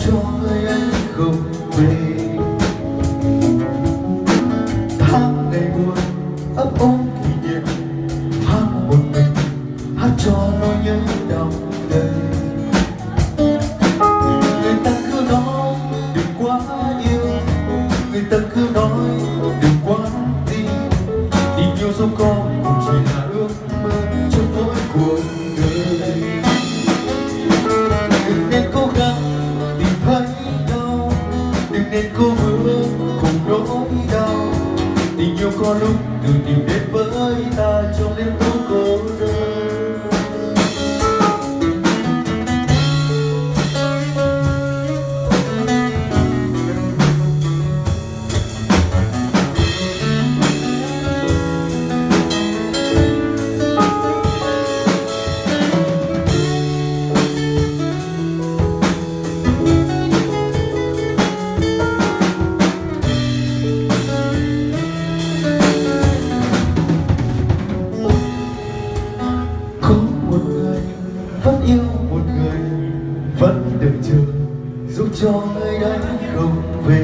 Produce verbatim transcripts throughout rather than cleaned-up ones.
cho người anh không về. Tháng ngày buồn ấp ôm kỷ niệm, hát một mình hát cho nỗi nhớ đong đầy. Người ta cứ nói đừng quá yêu, người ta cứ nói đừng quá tin. Tình yêu dấu con cũng chỉ là ước mơ trong mỗi cuộc đời. Đừng nên cố gắng tìm thấy nhau, đừng nên cố bước cùng nỗi đau. Tình yêu có lúc tự tìm đến với ta trong đêm tối cô đơn. Vẫn yêu một người, vẫn đợi chờ dù cho người ấy không về.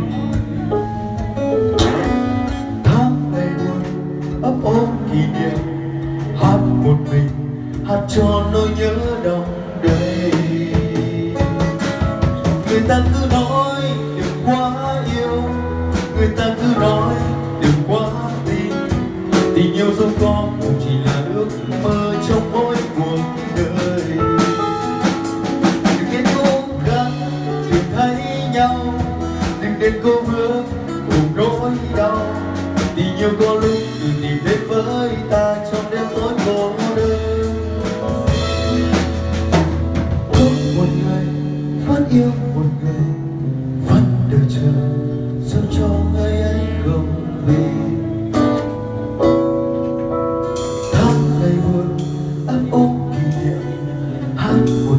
Tháng ngày buồn ấp ôm kỷ niệm, hát một mình hát cho nỗi nhớ đong đầy. Người ta cứ nói đừng quá yêu, người ta cứ nói đừng quá tin. Tình yêu dấu con cũng chỉ là ước mơ trong mỗi cuộc đời. Đừng nên cố gắng tìm thấy nhau, đừng nên cố bước cùng nỗi đau. Tình yêu có lúc tự tìm đến với ta trong đêm tối cô đơn. Có một người vẫn yêu một người, vẫn đợi chờ sao cho người ấy không về. Tháng ngày buồn ấp ôm kỷ niệm, hát